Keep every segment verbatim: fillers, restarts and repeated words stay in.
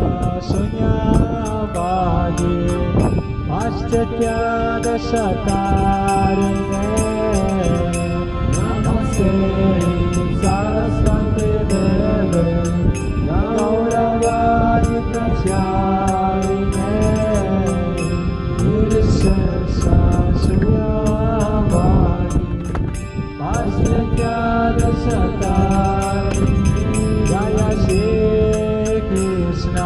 शून्यवादी आश्चर्यदशकारिणे नमस्ते सरस्वती देवे गौरवाणि प्रचारिणे शून्यवादी आश्चर्यदशकारिणे जय श्री कृष्ण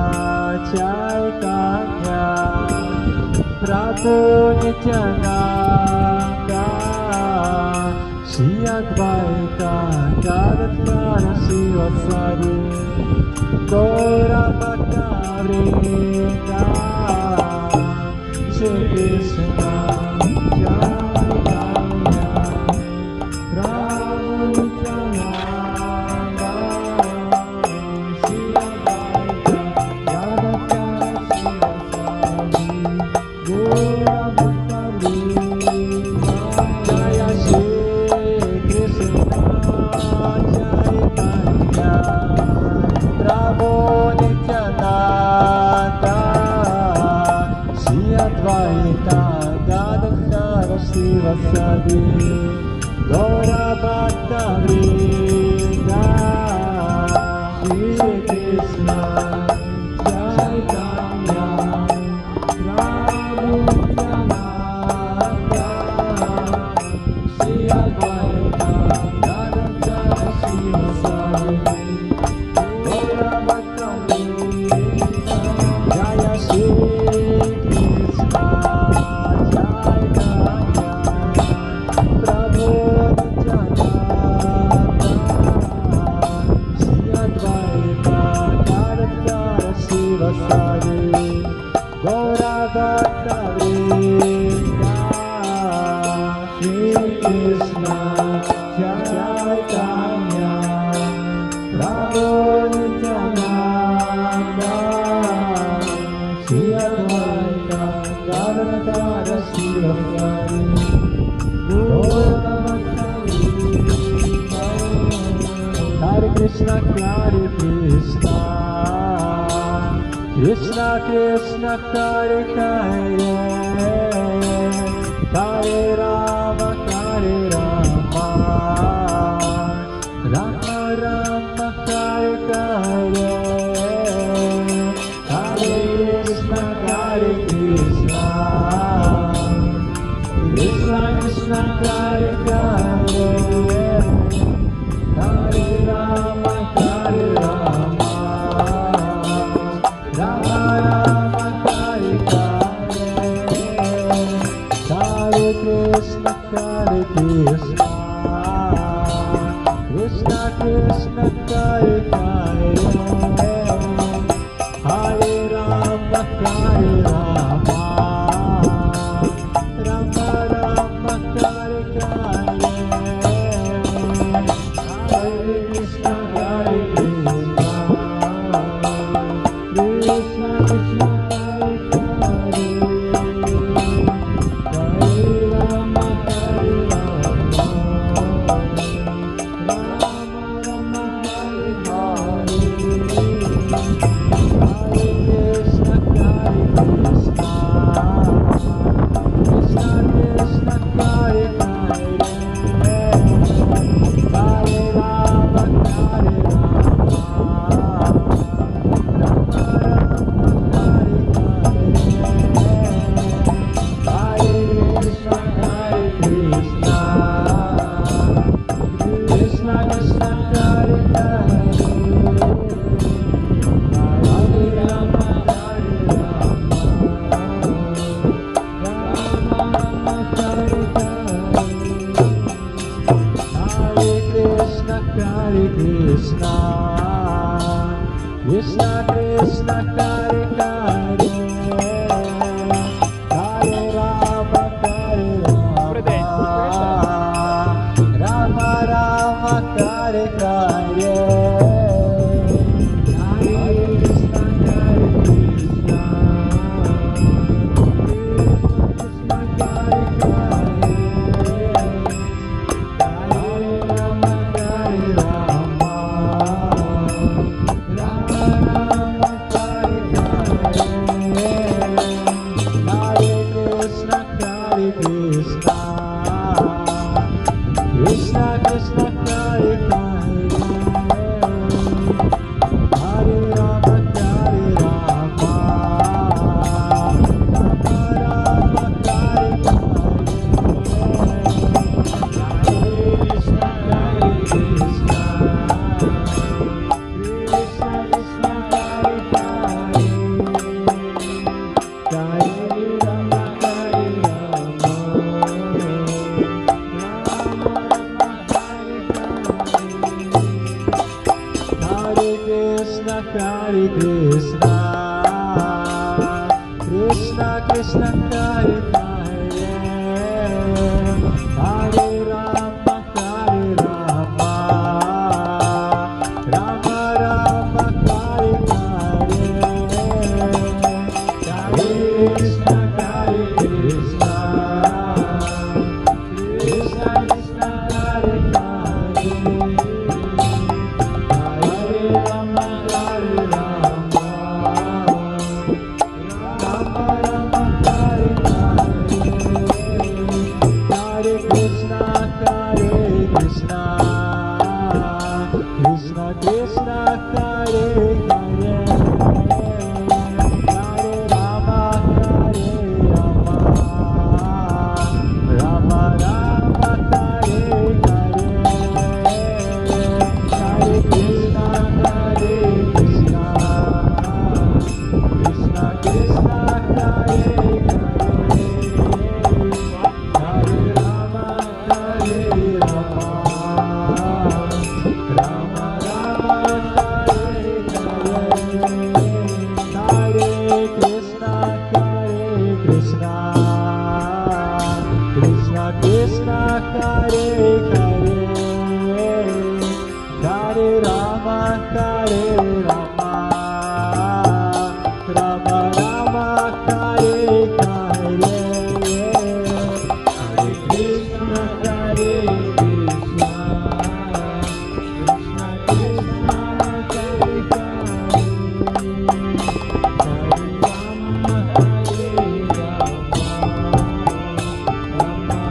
चैतन्य प्रभु नित्यानंद श्री अद्वैत गदाधर शिवासादि गौरभक्तवृंद श्री कृष्ण चैतन्य प्रभु नित्यानंद श्री अद्वैत गदाधर शिवासादि गौरभक्तवृंद जय श्री कृष्ण चैतन्य प्रभु नित्यानंद श्री अद्वैत गदाधर शिवासादि गौरभक्तवृंद श्री कृष्ण चैतन्य प्रभु नित्यानंद श्री अद्वैत गदाधर शिवासादि गौरभक्तवृंद जय श्री कृष्ण चैतन्य प्रभु नित्यानंद श्री अद्वैत गदाधर शिवासादि गौरभक्तवृंद श्री कृष्ण चैतन्य प्रभु नित्यानंद श्री अद्वैत गदाधर शिवासादि गौरभक्तवृंद हरे कृष्ण हरे कृष्ण कृष्ण कृष्ण हरे हरे हरे राम हरे राम राम राम हरे हरे हरे कृष्ण हरे कृष्ण कृष्ण कृष्ण हरे हरे हरे राम हरे राम राम राम हरे हरे हरे कृष्ण हरे कृष्ण कृष्ण कृष्ण हरे हरे हरे राम हरे राम राम राम हरे हरे हरे कृष्ण हरे कृष्ण कृष्ण कृष्ण हरे हरे हरे राम हरे राम राम राम हरे हरे हरे कृष्ण हरे कृष्ण कृष्ण कृष्ण हरे हरे हरे राम हरे राम राम राम हरे हरे हरे कृष्ण हरे कृष्ण कृष्ण कृष्ण हरे हरे हरे राम हरे राम राम राम हरे हरे हरे कृष्ण हरे कृष्ण कृष्ण कृष्ण हरे हरे हरे राम हरे राम राम राम हरे हरे हरे कृष्ण हरे कृष्ण कृष्ण कृष्ण हरे हरे हरे राम हरे Ram Ram Ram Krishna, Krishna Krishna Hare Hare, Hare Rama Hare Rama, Rama Rama Hare Hare, Hare Krishna Hare Krishna, Krishna Krishna Hare Hare, Hare Rama Hare Rama, Rama Rama Hare Hare, Hare Krishna Hare Krishna, Krishna Krishna Hare Hare, Hare Rama Hare Rama, Rama Rama Hare Hare, Hare Krishna Hare Krishna, Krishna Krishna Hare Hare, Hare Rama Hare Rama, Rama Rama Hare Hare, Hare Krishna Hare Krishna, Krishna Krishna Hare Hare, Hare Rama Hare Rama, Rama Rama Hare Hare, Hare Krishna Hare Krishna, Krishna Krishna Hare Hare, Hare Rama Hare Rama, Rama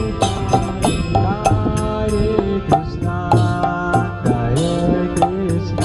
Krishna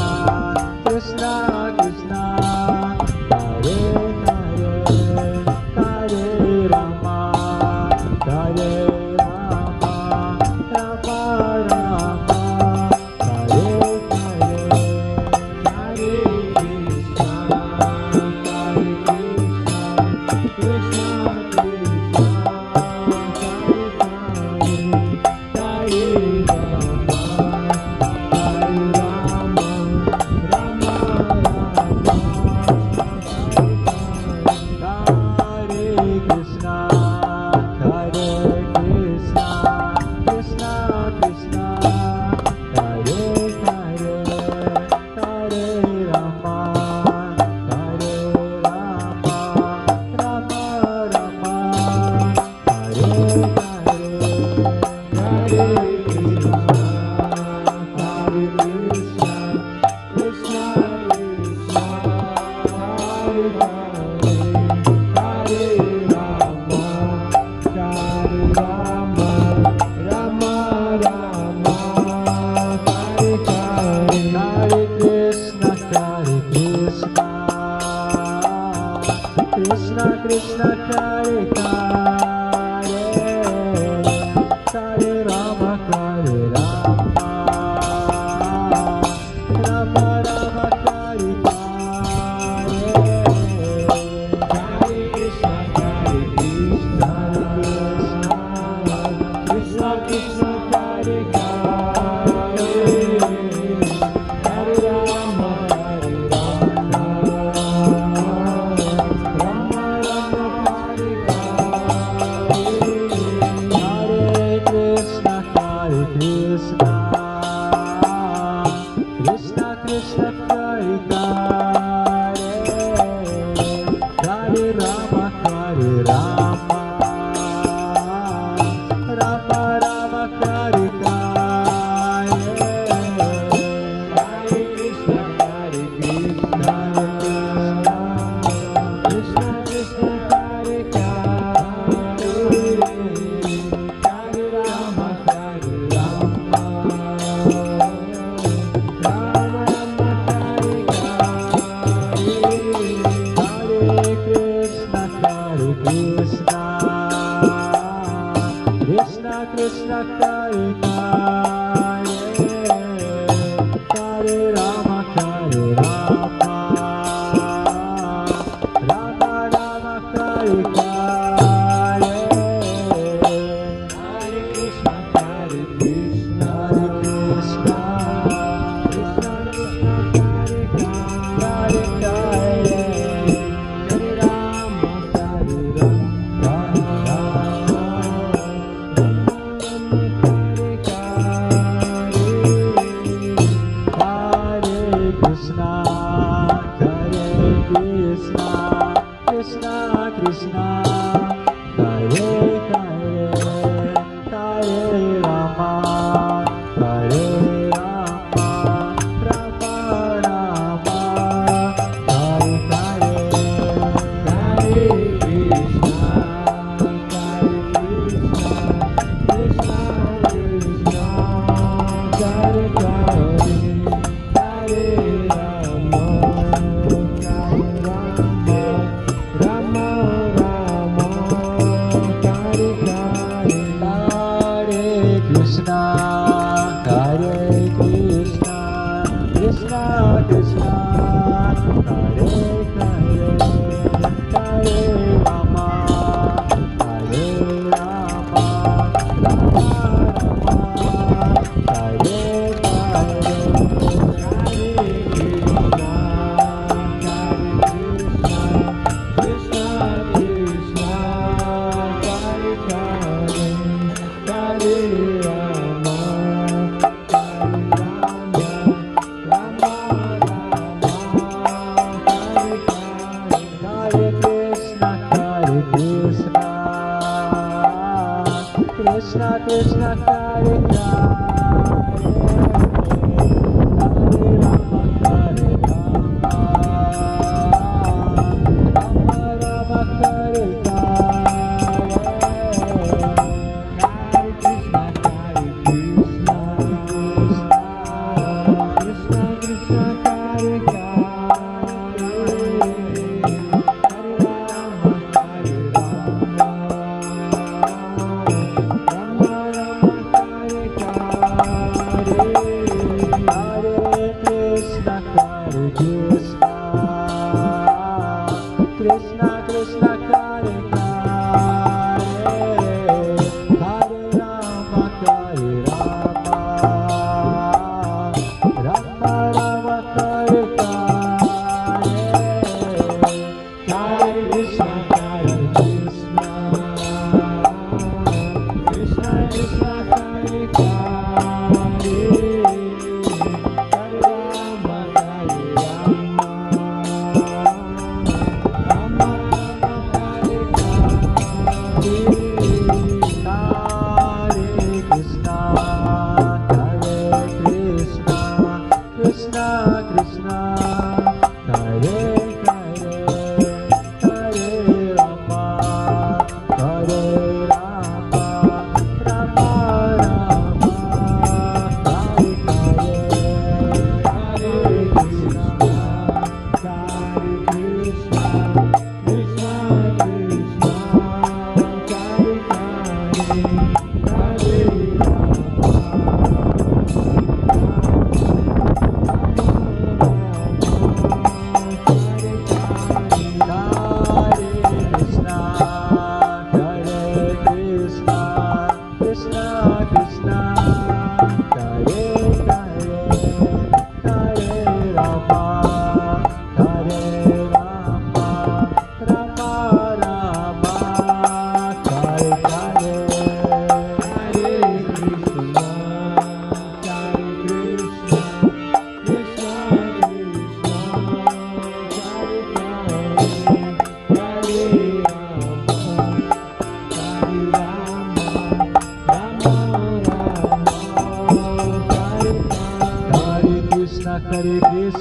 Krishna Krishna Hare Hare Hare Rama Hare Rama Rama Rama Hare Hare Hare Krishna Hare Krishna Krishna Krishna Hare Hare Hare Rama Hare Rama Rama Rama Hare Hare Krishna Hare Krishna Krishna Krishna Hare Hare Hare Rama Hare Rama Rama Rama Hare Hare Hare Krishna Hare Krishna Krishna Krishna Hare Hare Hare Rama Hare Rama Rama Rama Hare Hare Hare Krishna Hare Krishna Krishna Krishna Hare Hare Hare Rama Hare Rama Rama Rama Hare Hare Hare Krishna Hare Krishna Krishna Krishna Krishna Hare Hare Hare Hare Rama Hare Rama Hare Krishna, Hare Krishna, Krishna Krishna, Hare Hare, Hare Rama, Hare Rama, Rama Rama, Hare Hare, Hare Krishna, Hare Krishna, Krishna Krishna, Hare Hare. Hare Rama, Hare Rama, Rama Rama, Hare Hare. Hare Krishna, Hare Krishna, Krishna Krishna, Hare Hare, Hare Rama, Hare Rama, Rama Rama, Hare Hare. Krishna Krishna Hare Hare Hare Rama Hare Rama Rama Rama Hare Hare Hare Krishna Hare Krishna Krishna Krishna Hare Hare Hare Rama Hare Rama Rama Rama Hare Krishna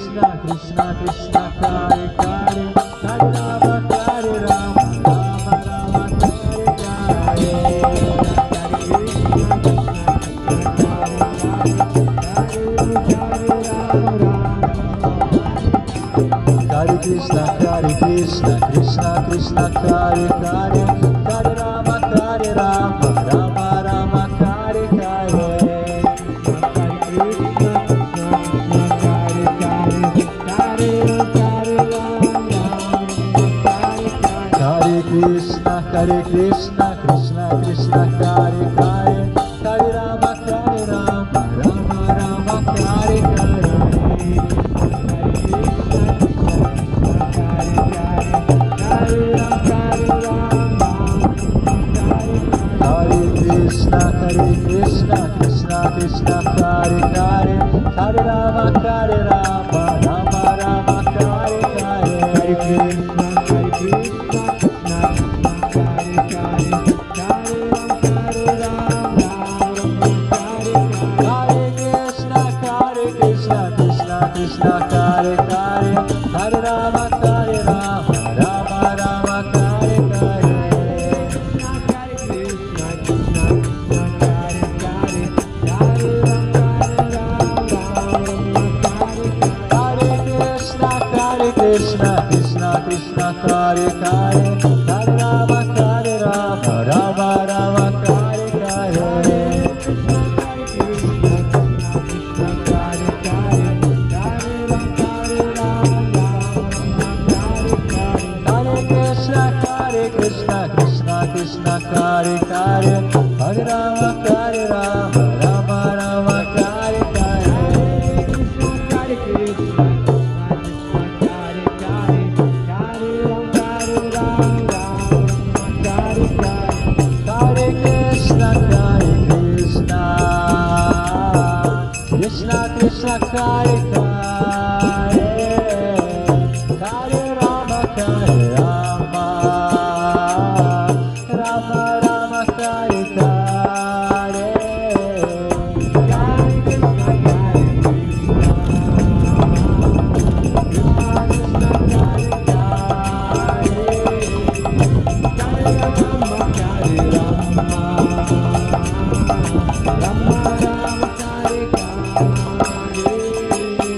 Krishna, Krishna Krishna, Hare Hare, Hare Rama, Hare Rama, Rama Rama, Hare Hare Krishna, Hare Krishna, Krishna Krishna, Hare Hare, Hare Rama, Hare Rama, Rama Rama, Hare Hare. Hare Krishna, Hare Krishna, Krishna Krishna, Hare Hare, Hare Rama, Hare Rama, Rama Rama, Hare Hare. Hare Krishna, Hare Krishna, Krishna Krishna, Hare Hare, Hare Rama, Hare Rama, Rama Rama, Hare Hare. Hare Krishna, Hare Krishna, Krishna Krishna, Hare Hare, Hare Rama, Hare Rama, Rama Rama, Hare Hare. Krishna, Krishna Krishna, Hare Hare, Hare Rama, Hare Rama, Rama Rama, Hare Hare. Hare Krishna, Hare Krishna, Krishna Krishna, Hare Hare, Hare Rama, Hare Rama, Rama Rama, Hare Hare. Krishna Krishna, Hare Hare, Hare Rama, Hare Rama, Rama Rama, Hare Hare. Hare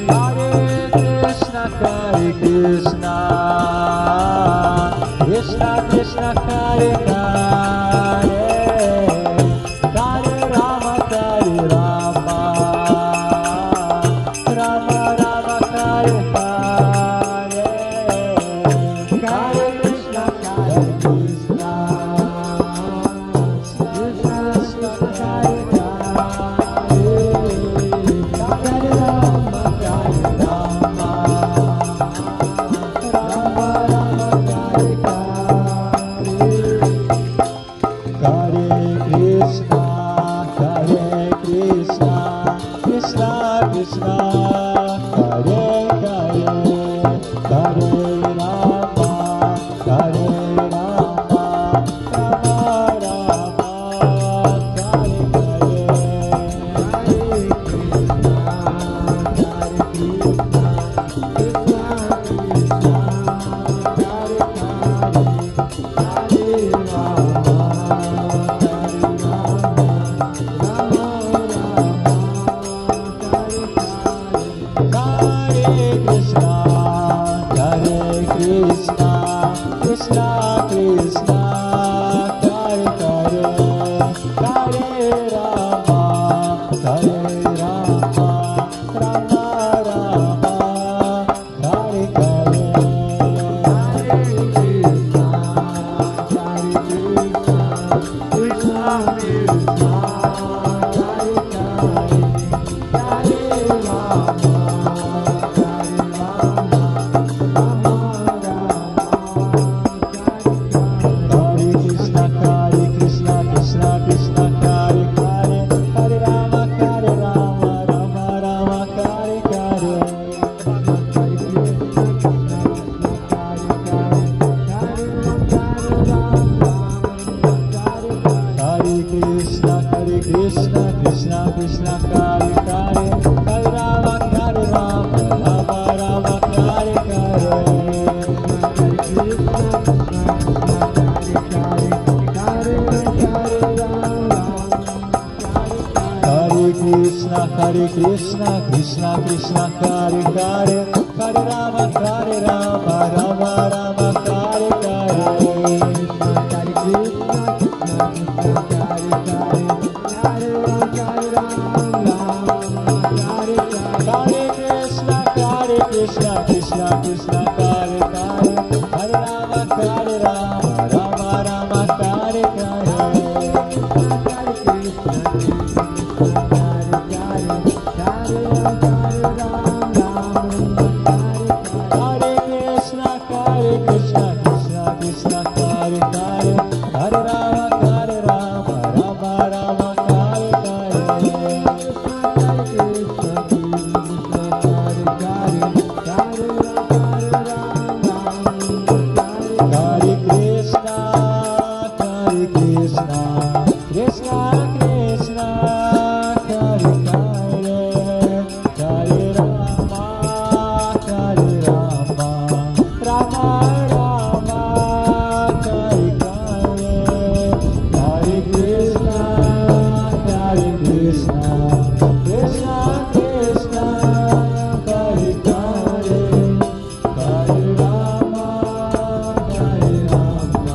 Krishna Krishna Krishna Hare Hare Hare Rama Hare Rama Rama Rama Hare Hare Hare Krishna Krishna Krishna Krishna Hare Hare Hare Rama Hare Rama Rama Rama Hare Hare Hare Krishna Hare Krishna Krishna Krishna Hare Hare Hare Rama Hare Rama Rama Rama Hare Hare Hare Krishna Hare Krishna Krishna Krishna Hare Hare Hare Rama Hare Rama Rama Rama Hare Hare Hare Krishna Hare Krishna Krishna Krishna Hare Hare Hare Rama Hare Rama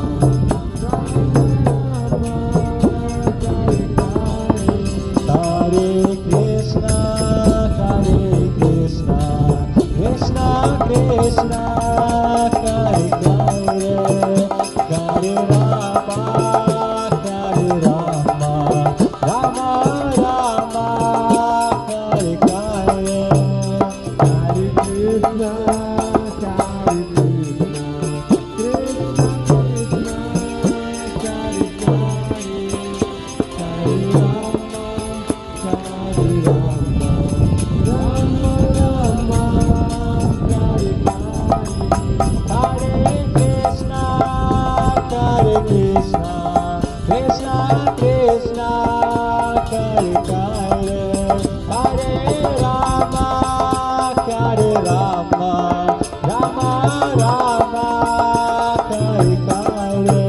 Hare Krishna Hare Krishna Krishna Krishna Hare Hare Hare Rama Hare Rama Rama Rama Hare Hare Hare Krishna Hare Krishna Krishna Krishna Hare Hare Hare Rama Hare Rama Rama Rama Hare Hare Krishna Hare Krishna Krishna Krishna Hare Hare Hare Rama Hare Rama Rama Rama Hare Hare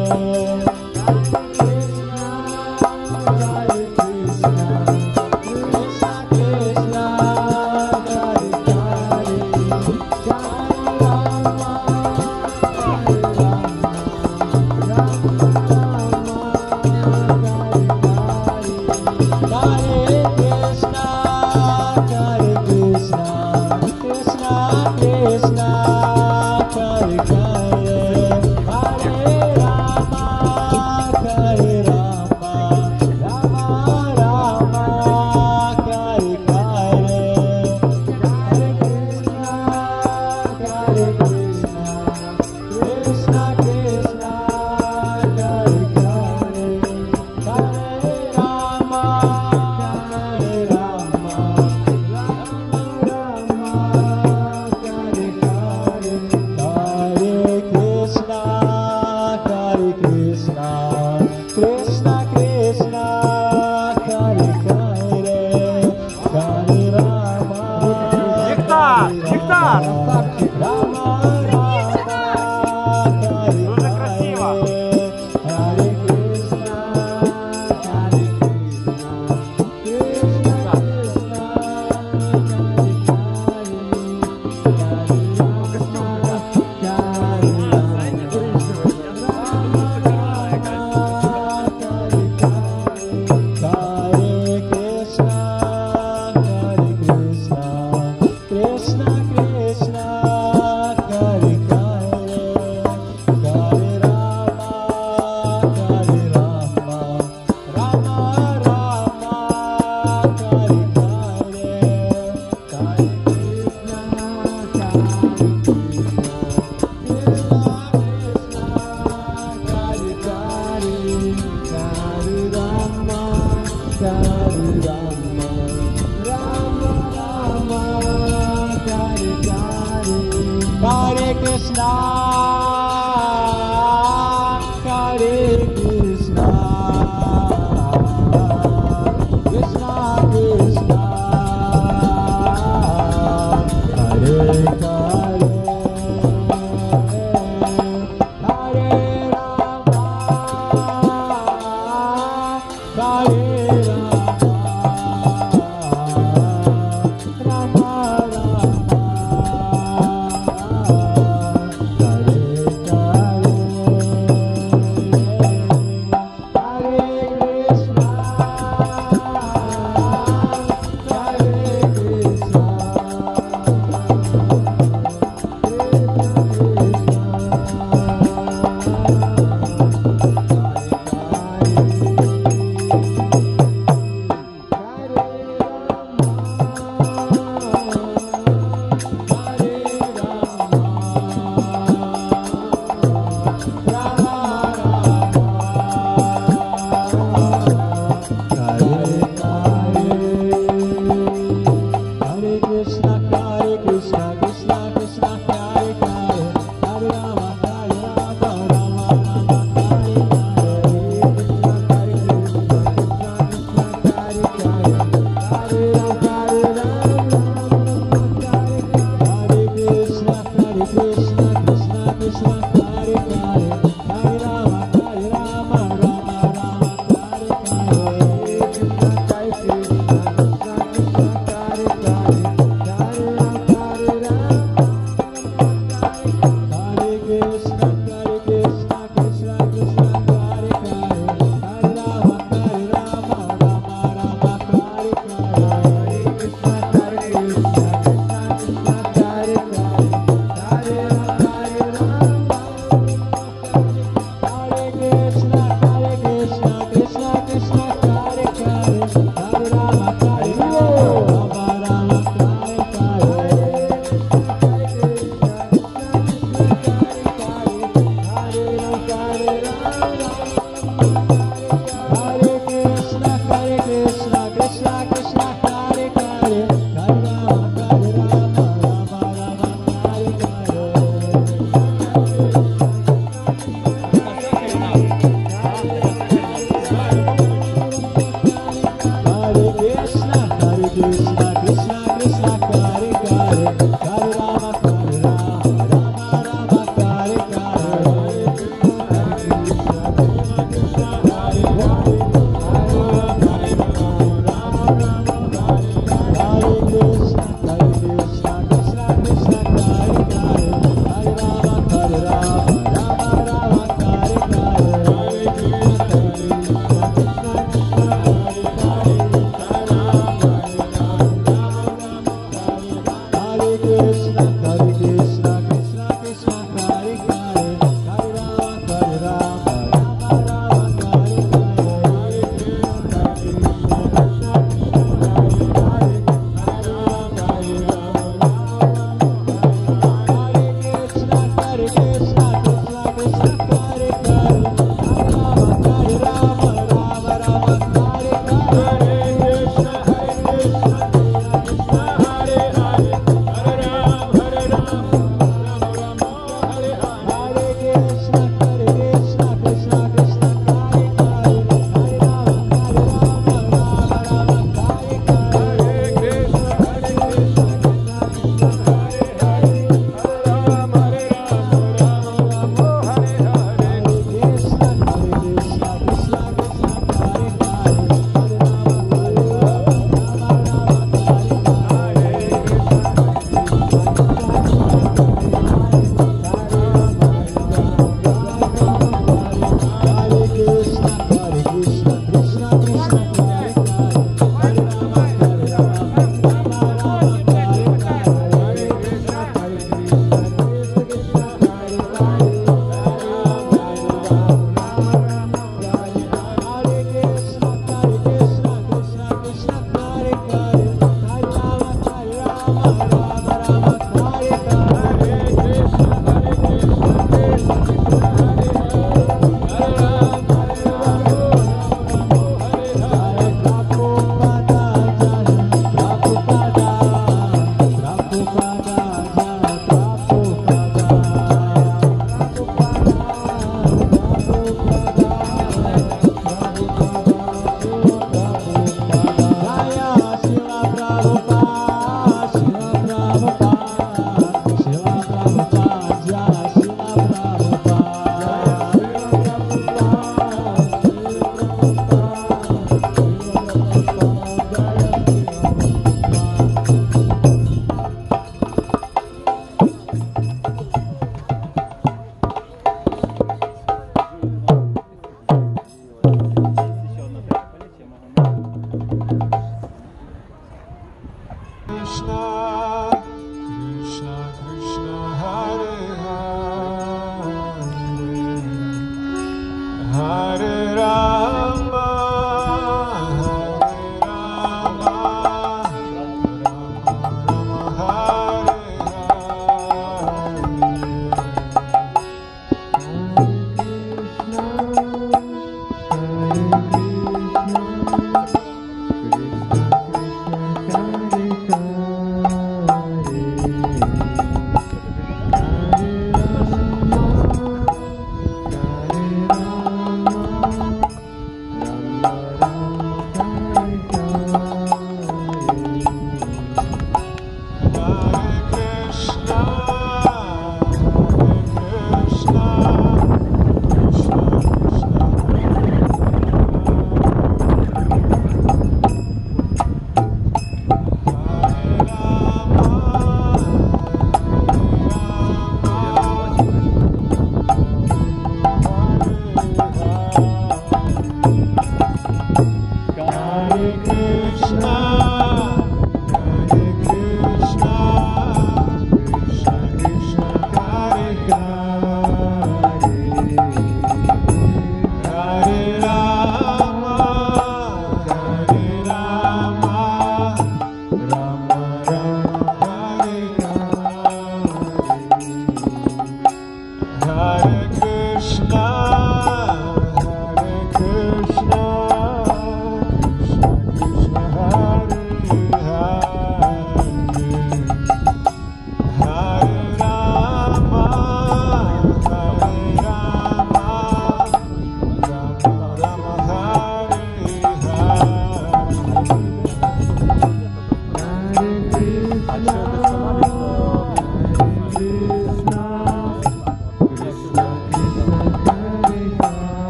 Hare Krishna Krishna Krishna Hare Hare Hare Rama Hare Rama Rama Rama Hare Krishna Hare Krishna Krishna Krishna Hare Hare Hare Rama Hare Rama Rama Rama Hare Hare Hare Krishna Hare Krishna Krishna Krishna Hare Hare Hare Rama Hare Rama Rama Rama Hare Hare Krishna Hare Krishna Krishna Krishna Hare Hare Hare Rama Диктор, диктор. Rama Rama Hare Дуже красиво. Hare Krishna Hare Krishna Krishna Krishna Hare Krishna, Hare Krishna, Krishna Krishna, Hare Hare, Hare Rama, Hare Rama,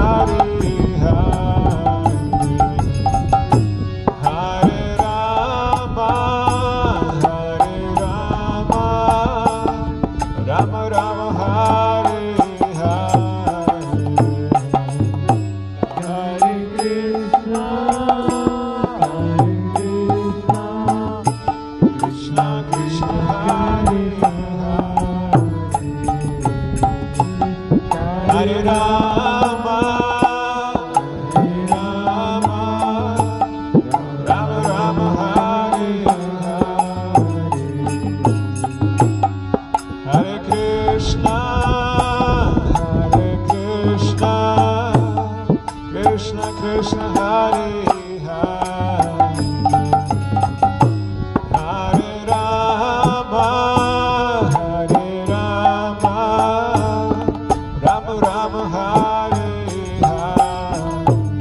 Hare Hare Rama, Hare Rama, Rama Rama Hare Hare, Hare Krishna, Hare Krishna, Krishna Krishna Hare Hare, Hare Rama, Hare Rama, Rama Rama Hare Hare, Hare Krishna, Hare Krishna, Krishna Krishna Hare Hare, Hare Rama, Hare Rama, Rama Rama Hare Hare,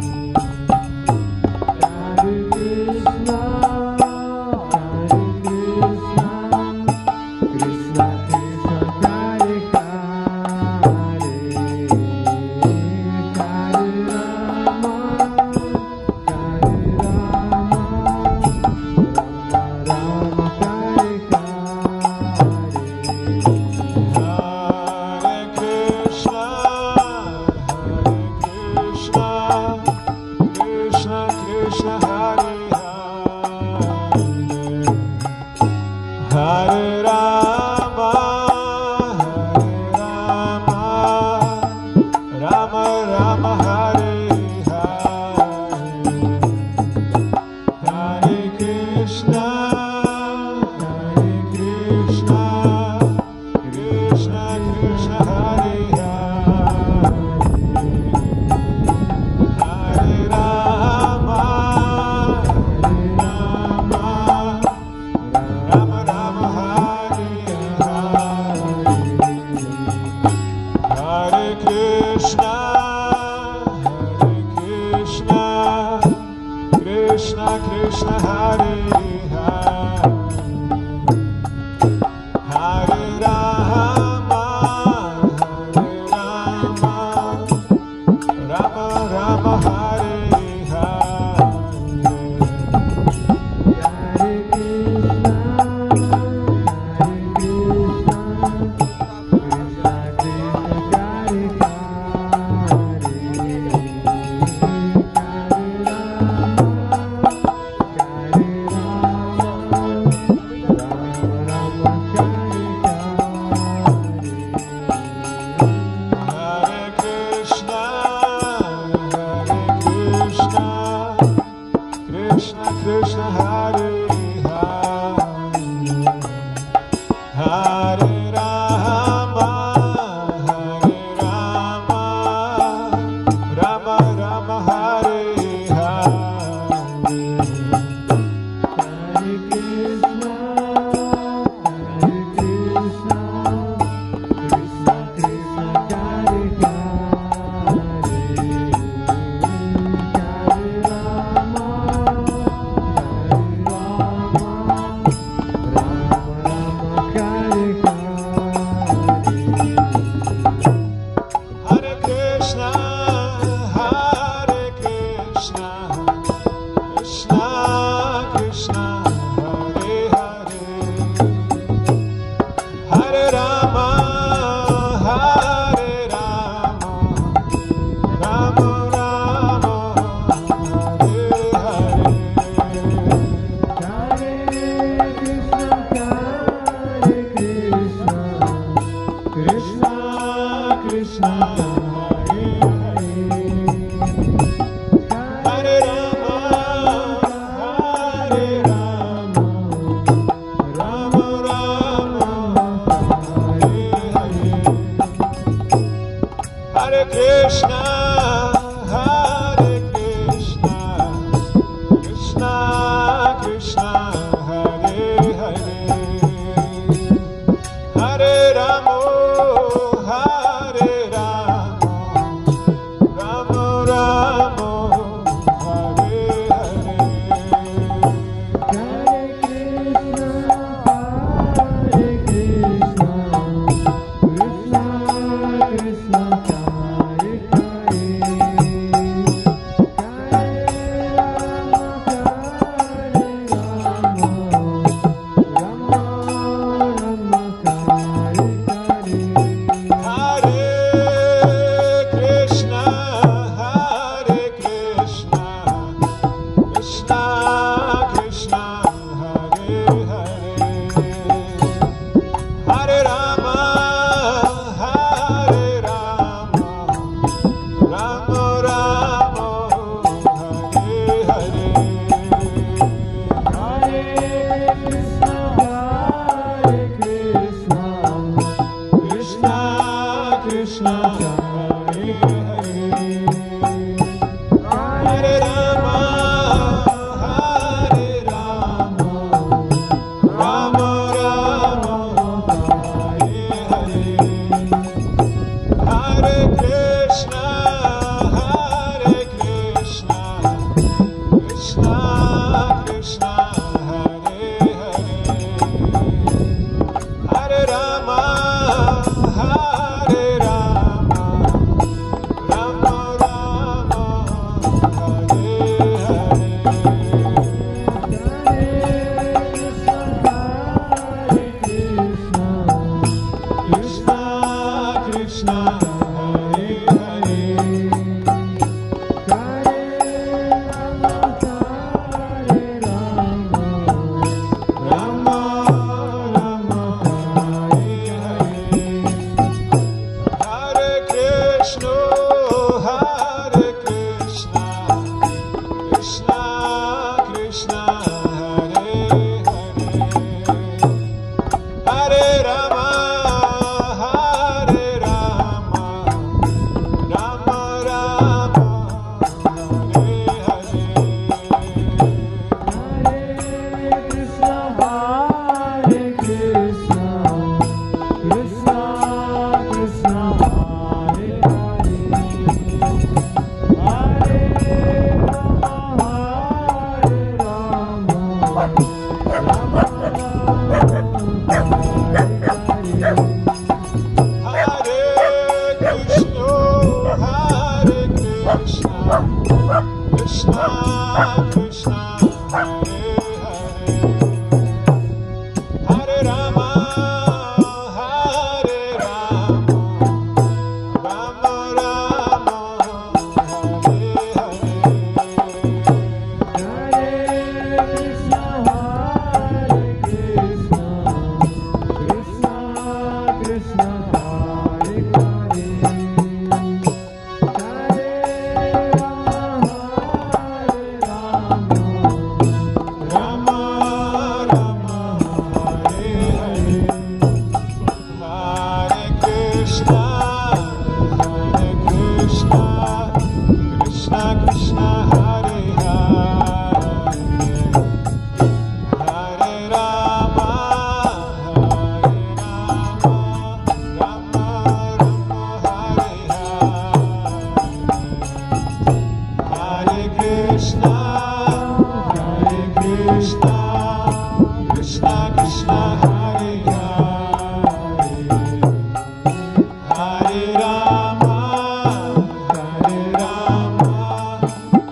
Hare Krishna, Hare Krishna, Krishna Krishna Hare Hare, Hare Rama, Hare Rama, Rama Hare Hare, Hare Krishna, Hare Krishna, Krishna Krishna Hare Hare, Hare Rama, Hare Rama, Rama Rama Hare Hare, Hare Krishna, Hare Krishna, Krishna Krishna Hare Hare, Hare Rama, Hare Rama, Rama Rama Hare Hare, Hare Krishna, Hare Krishna, Krishna Krishna Hare Hare, Hare Rama, Hare Rama, Rama Rama Hare Hare, Hare Krishna, Hare Krishna, Krishna Krishna Hare Hare Krishna, Hare Hare Rama, Hare Rama,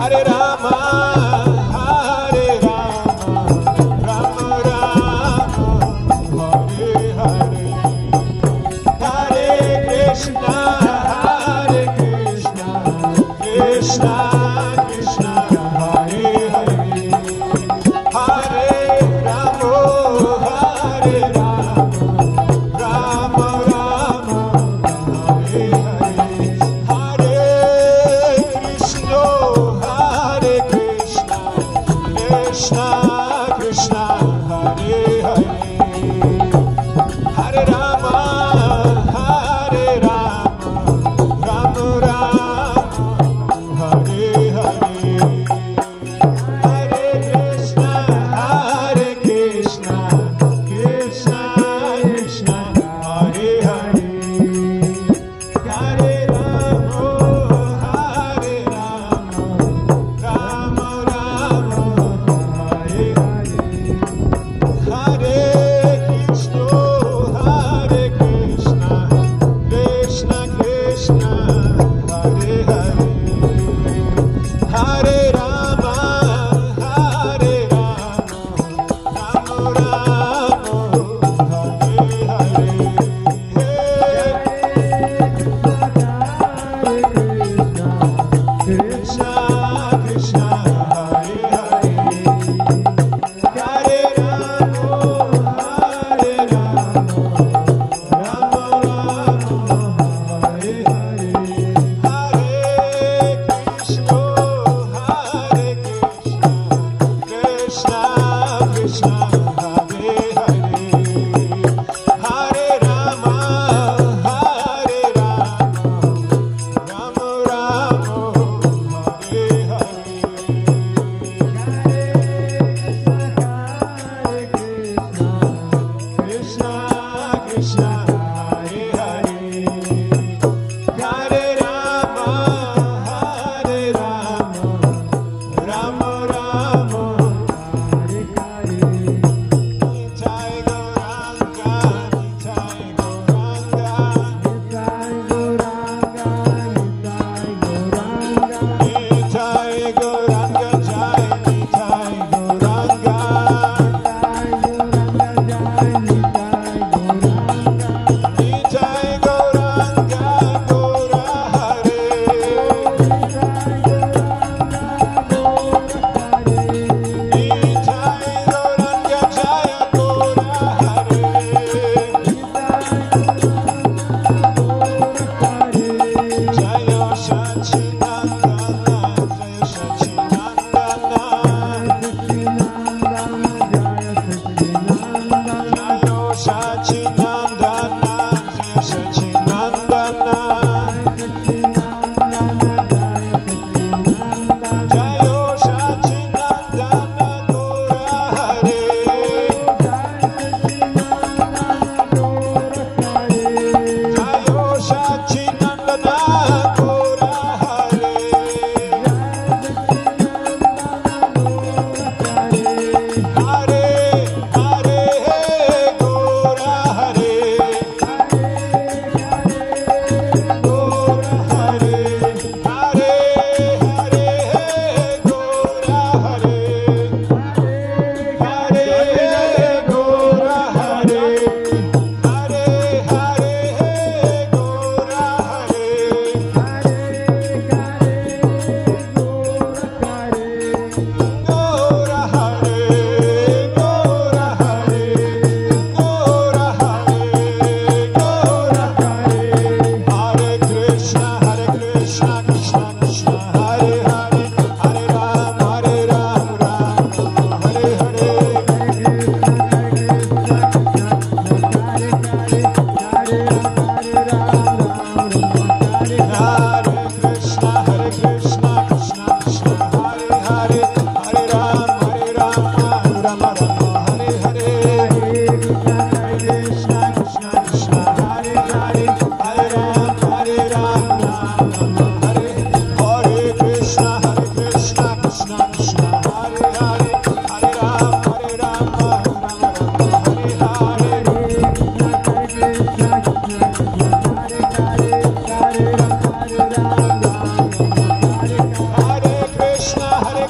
Hare Rama, Hare Rama, Rama Rama, Hare Hare, Hare Krishna, Hare Krishna, Krishna Krishna, Hare Hare, Hare Rama, Hare Rama, Rama Rama, Hare Hare, Hare Krishna, Hare Krishna, Krishna Krishna, Hare Hare, Hare Rama, Hare Rama, Rama Rama, Hare Hare, Hare Krishna, Hare Krishna, Krishna Krishna, Hare Hare, Hare Rama, Hare Rama, Rama Rama, Hare Hare, Hare Krishna, Hare Krishna, Krishna Krishna, Hare Hare, Hare Rama, Hare Rama, Rama Rama, Hare Hare, Krishna Krishna, Hare Hare, Hare Rama, Hare Rama, Rama Rama, Hare Hare, Hare Krishna, Hare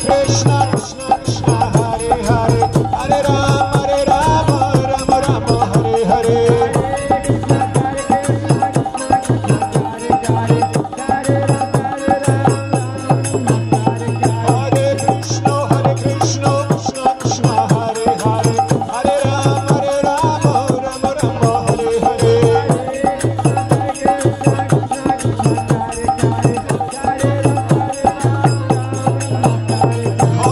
Krishna, Krishna Krishna, Hare Hare, Hare Rama, Hare Rama, Rama Rama, Hare Hare. Hare Krishna, Hare Krishna, Krishna Krishna, Hare Hare, Hare Rama, Hare Rama, Rama Rama, Hare Hare. Hare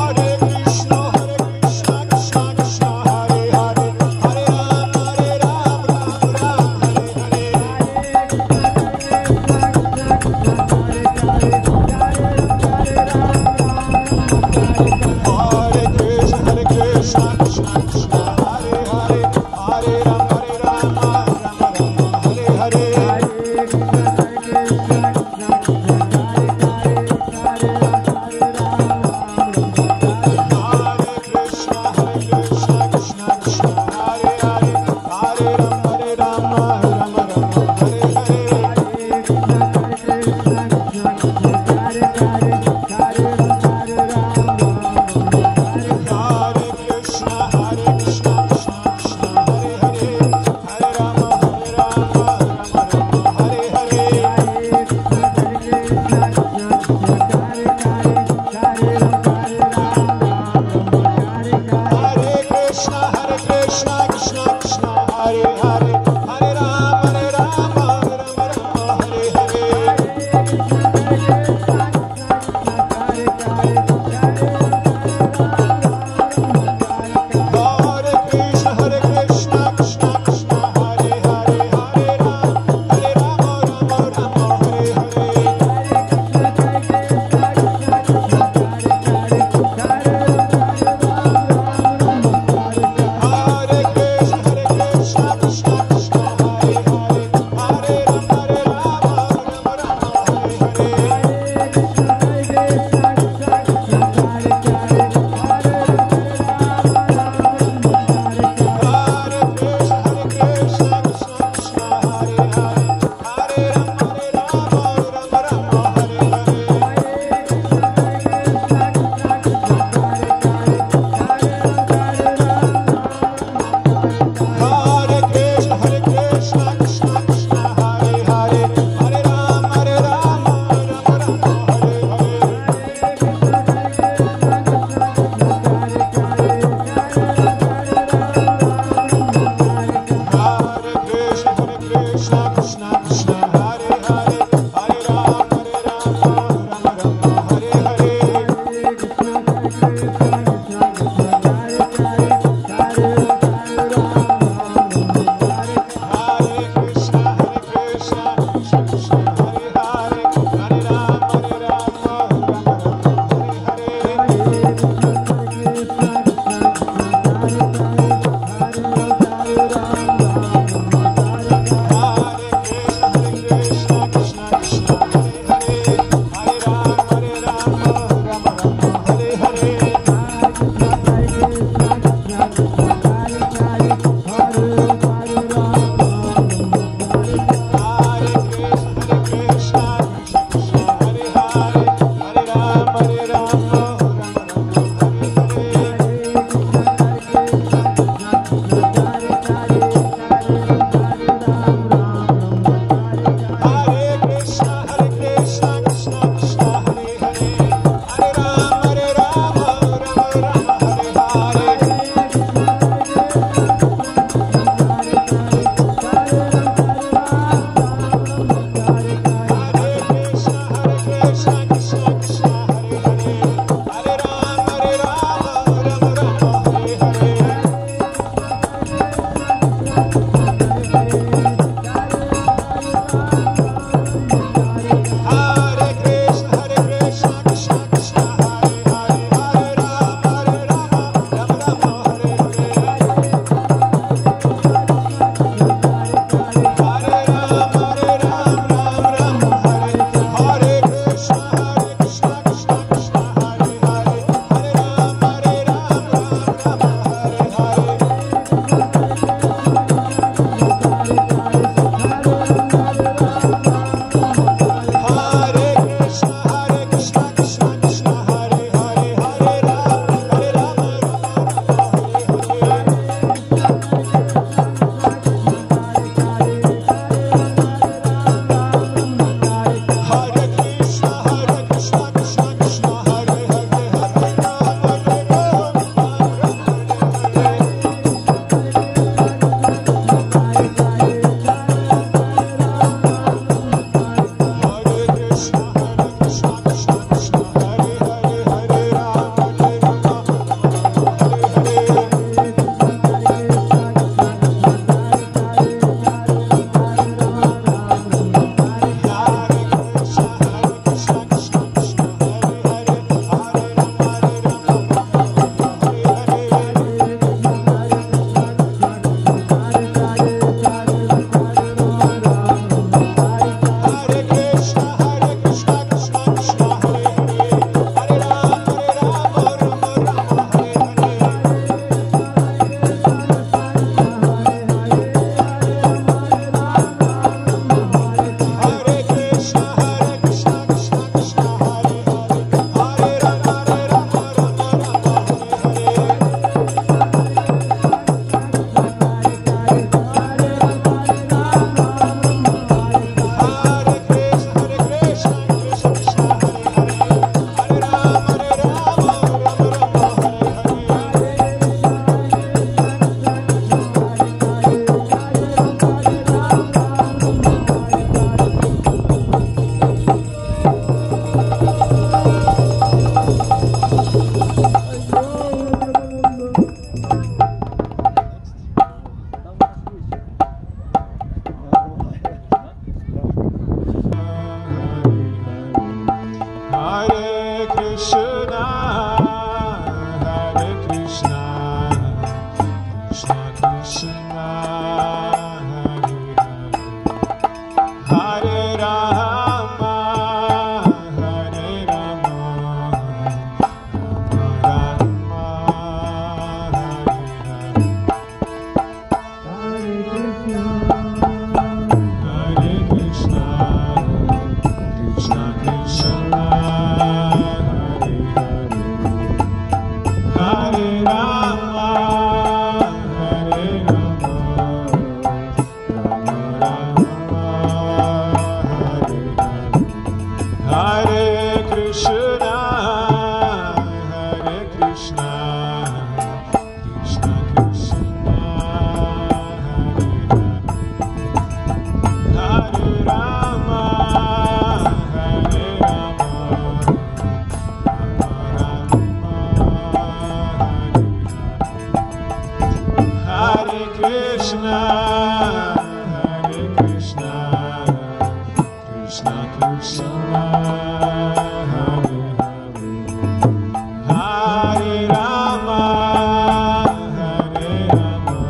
Krishna, Hare Krishna, Krishna Krishna, Hare Hare, Hare Rama, Hare Rama,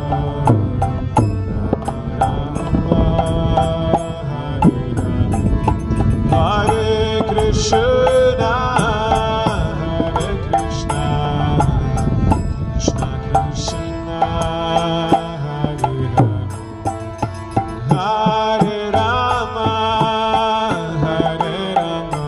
Rama Rama, Hare Hare, Hare Krishna, Hare Krishna, Krishna Krishna, Hare Hare, Hare Rama, Hare Rama,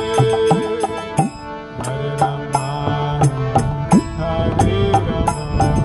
Hare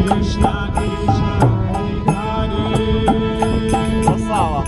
Красава.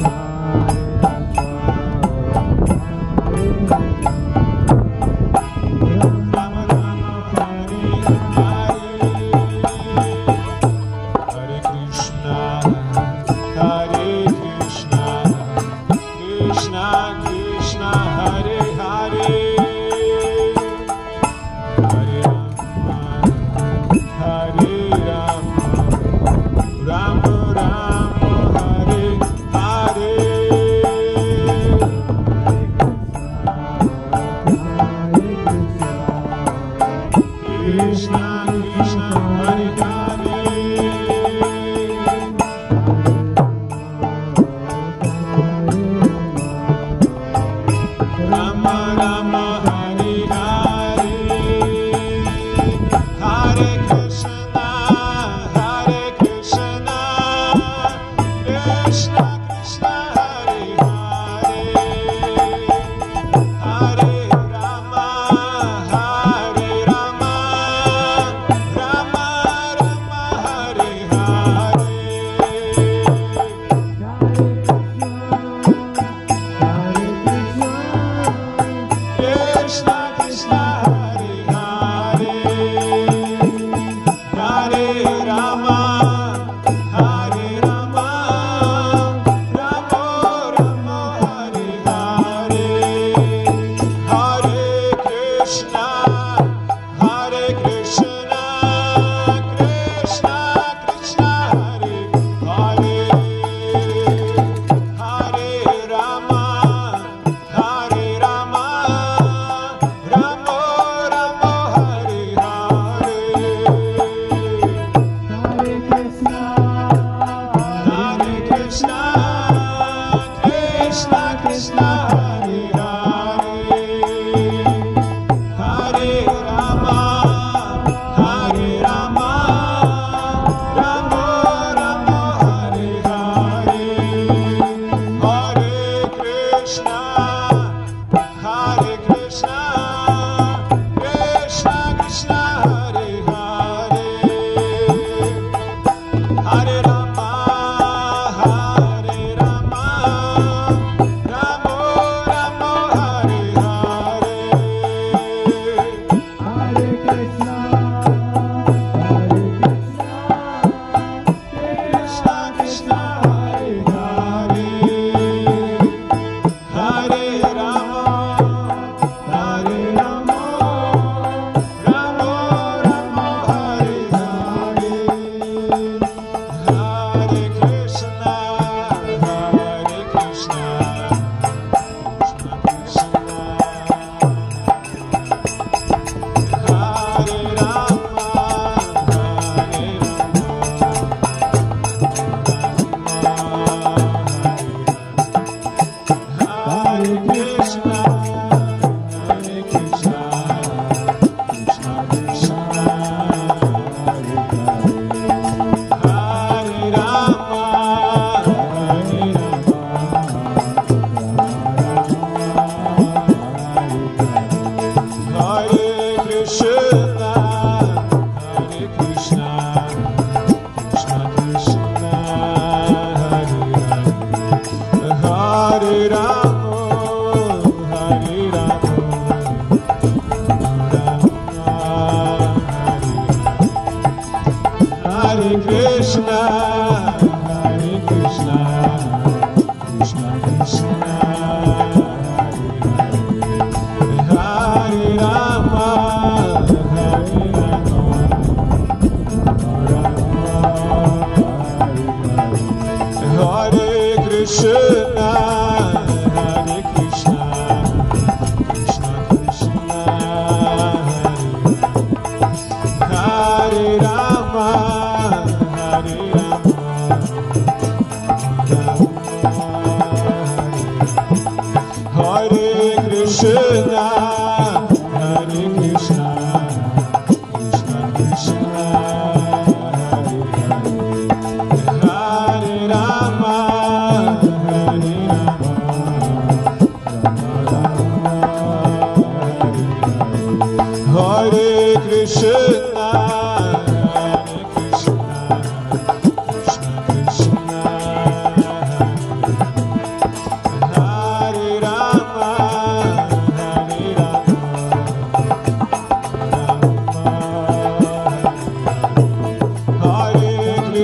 Hare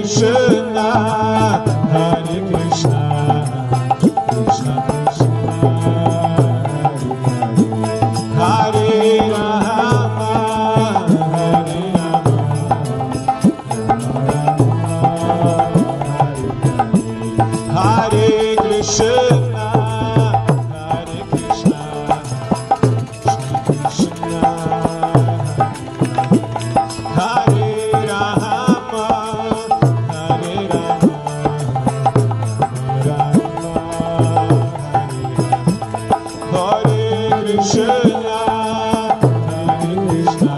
Krishna, Hare Krishna, Krishna Krishna, Hare Rama, Hare Rama, Hare Krishna, Hare Krishna, Krishna Krishna, Hare Rama, Hare Rama, Rama Hare Krishna, Hare Krishna,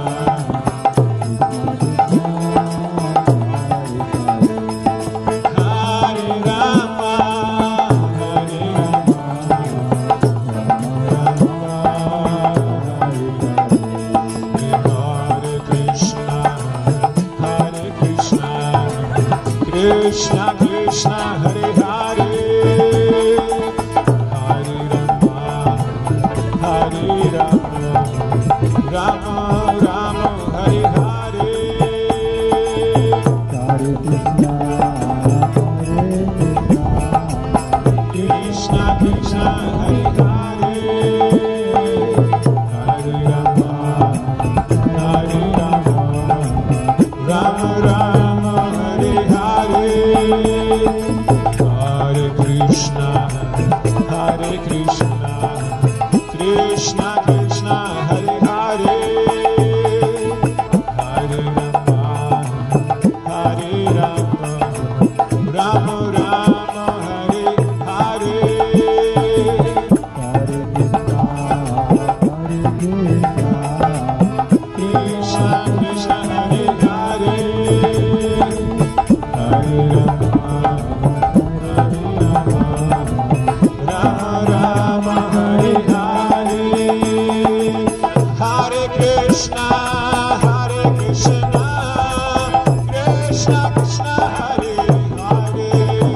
Hare Rama, Hare Krishna Krishna Hare Hare, Hare Rama, Hare Rama, Rama Rama Hare Hare, Hare Krishna, Hare Krishna Krishna Hare Hare, Hare Rama, Hare Rama, Rama Rama Hare Hare, Hare Krishna, Hare Krishna, Krishna Krishna Hare Hare, Hare Rama, Hare Rama, Rama Rama Hare Hare, Hare Krishna, Hare Krishna Krishna Hare Hare, Hare Rama, Hare Rama, Rama Rama Hare Hare, Hare Krishna, Hare Krishna, Krishna Krishna Hare Hare,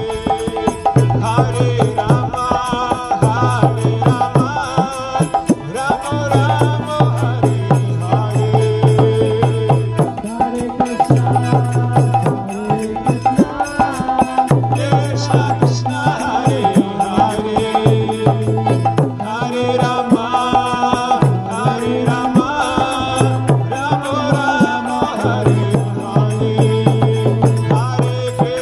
Hare Rama, Hare Rama, Rama Rama Hare Hare, Hare Krishna, Hare Krishna Krishna Hare Hare, Hare Rama, Hare Rama, Rama Rama Hare Hare, Hare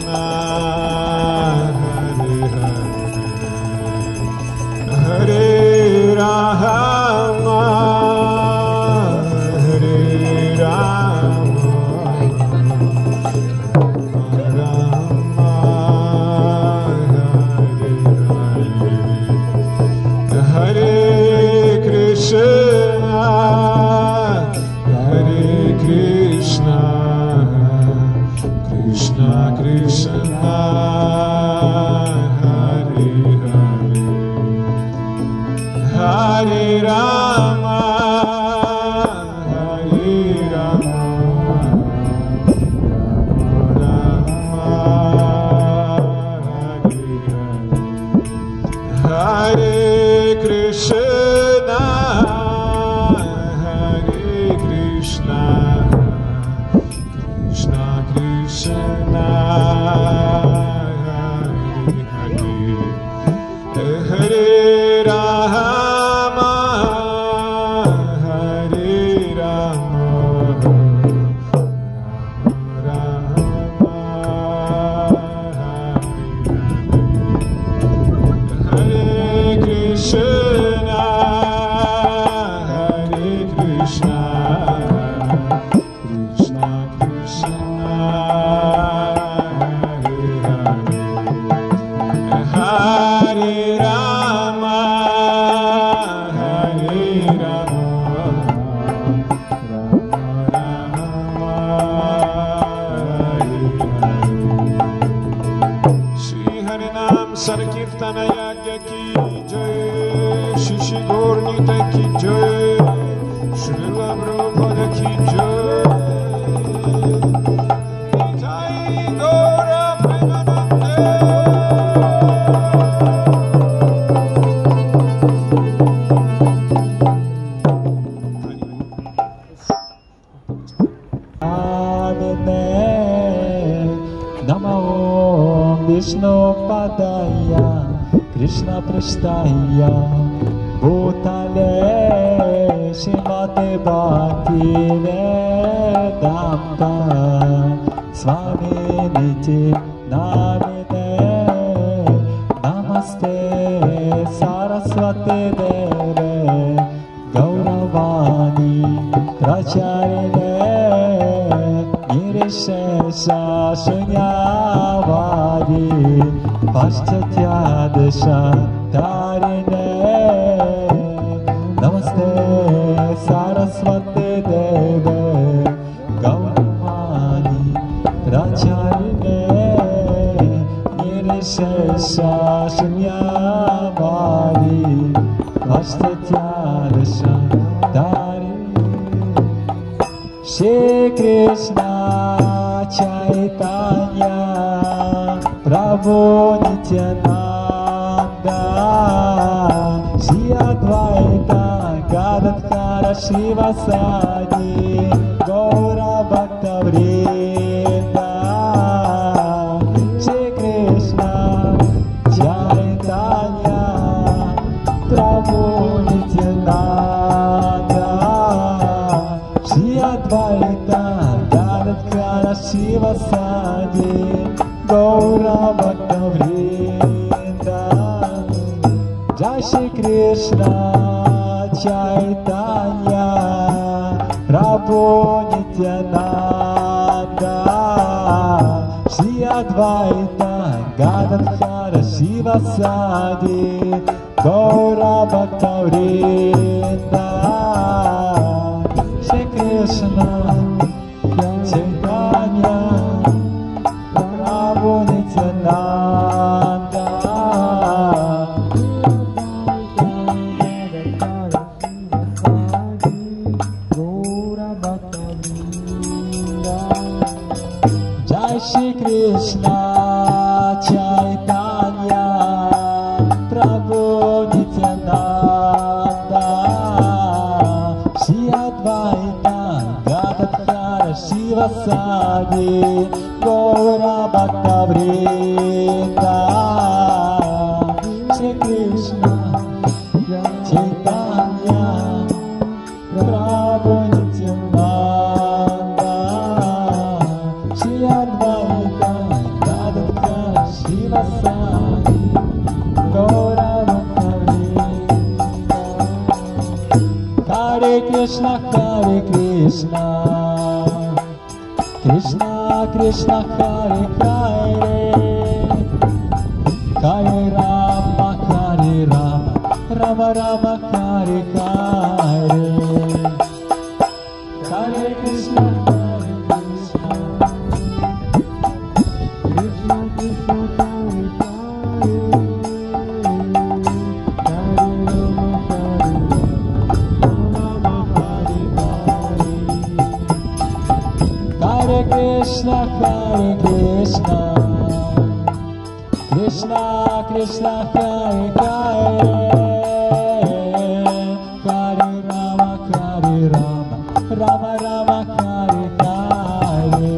Krishna, Hare Hare, Hare Rama, Hare Rama, Rama Hare Hare, Hare Krishna, Hare Krishna, Krishna Krishna, Hare Hare, Hare Rama, Hare Rama, Rama Hare Hare, Hare Krishna, Hare Krishna, Krishna Krishna, Hare Hare, Hare Rama, Hare Rama, Rama Hare Hare, Hare Krishna, Hare Krishna, Krishna Krishna, Hare Hare, Hare Rama, Hare Rama, Rama Rama, Hare Hare. Shri Harinam Sankirtana Yagya ki jai, Shri Shri Gaur Nitai ki jai, Srila Prabhupada ki jai, Nitai Gaura Premanande. Namo Vishnu Padaya Krishna Prasthaya Bhutale Shrimate Bhakti Vedanta Swami Niti Namine Namaste Saraswati Deve Gauravani Pracharine Nirishesha Shunyavadi Paschatya Tarine Namaste Saraswati Deve Gauravani Pracharine Nirishesha Shunyavadi Paschatya Tarine Shri Krishna Chaitanya Prabhu Nityananda Shri Advaita Gadadhara Shrivasadi Gaura Bhakta Vrinda Shri Krishna Chaitanya Prabhu Nityananda Shri Advaita Gadadhara Shrivasadi Gaura Bhakta Vrinda Jai Shri Krishna Chaitanya Prabhu Nityananda Shri Advaita Gadadhara Shrivasadi Gaura Bhakta Vrinda Shri Krishna Chaitanya Prabhu Nityananda Jai Shri Krishna Chaitanya Prabhu Nityananda Shri Advaita Gadadhara Shrivasadi Gaura Bhakta Vrinda Shri Krishna Chaitanya Prabhu Nityananda Shri Advaita Gadadhara Vasani Gaurava Hare Krishna Hare Krishna Krishna Krishna Hare Hare Hare Rama Hare Rama Rama Rama Hare Hare Hare Krishna Hare Krishna Krishna Krishna Hare Hare Krishna Hare Krishna Krishna Krishna Hare Hare Hare Rama Hare Rama Rama Rama Hare Hare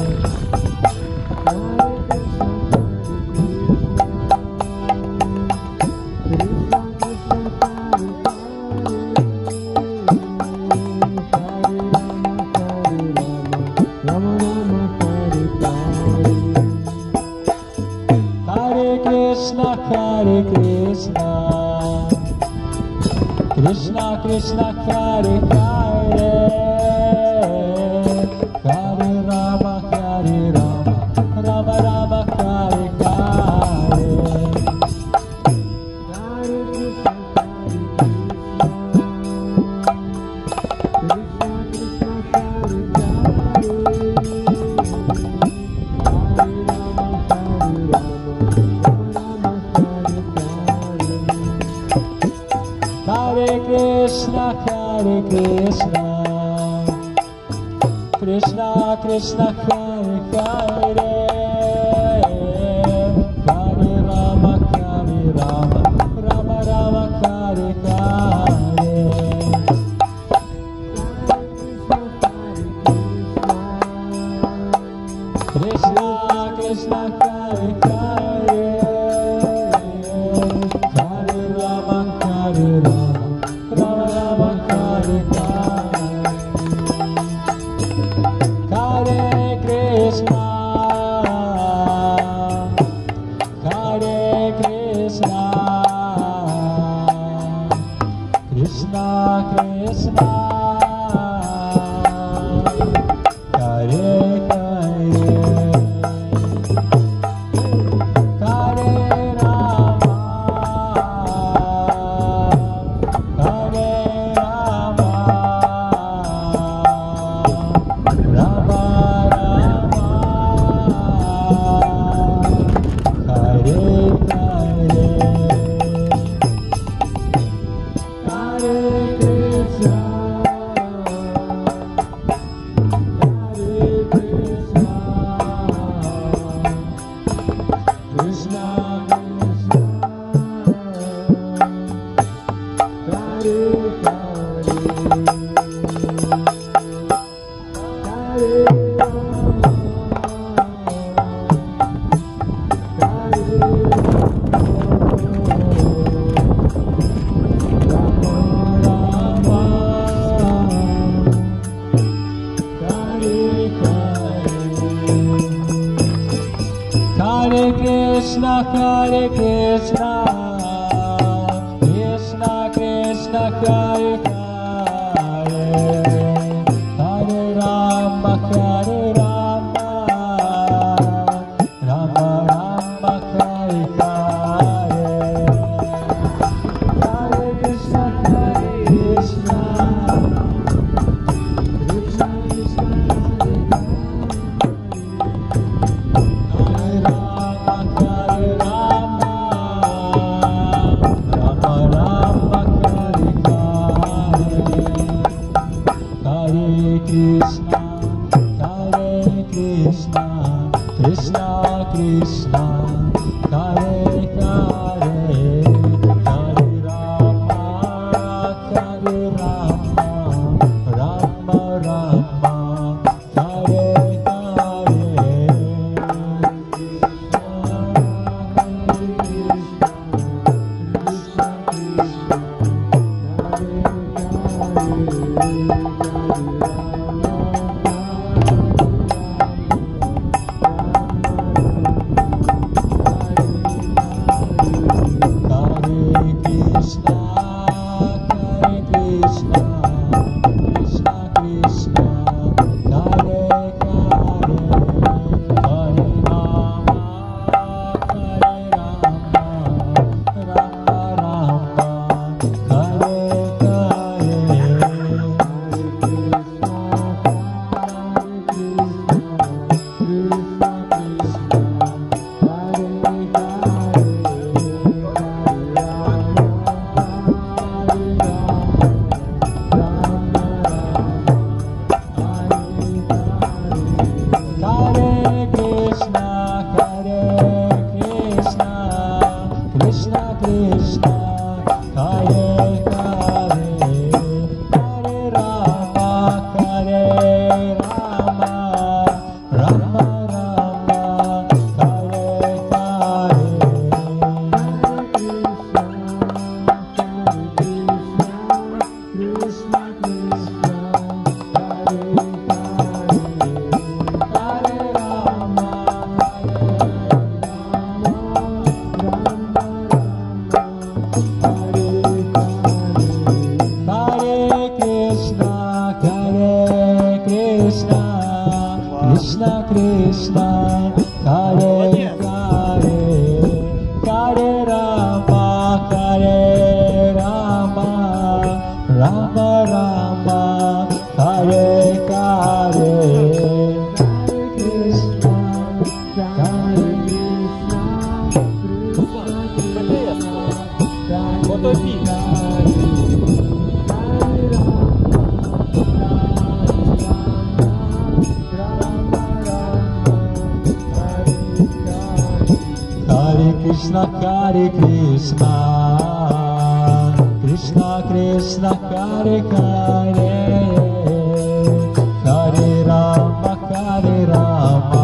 Hare Krishna Hare Krishna Krishna Krishna Hare Hare Hare Rama Hare Rama Rama Rama Hare Hare Hare Krishna Hare Krishna Hare Krishna Krishna Krishna Hare Hare Hare Rama Hare Rama Rama Rama Hare Hare Krishna Krishna Hare Hare Hare Rama Hare Rama Rama Rama Hare Hare Hare Krishna Hare Krishna Krishna Krishna Hare Hare Hare Rama Hare Rama Rama Rama Hare Hare Hare Krishna Hare Krishna Krishna Krishna Hare Hare Hare Rama Hare Hare Krishna Hare Krishna Krishna Krishna Hare Hare Hare Rama Hare Rama Rama Rama Hare Hare Hare Krishna Hare Krishna Krishna Krishna Hare Rama Hare Rama Rama Rama Hare Hare Hare Krishna Hare Krishna Krishna Krishna Hare Hare Hare Rama Hare Rama Rama Rama Hare Hare Hare Krishna, Hare Krishna, Krishna Krishna, Hare Hare, Hare Rama, Hare Rama,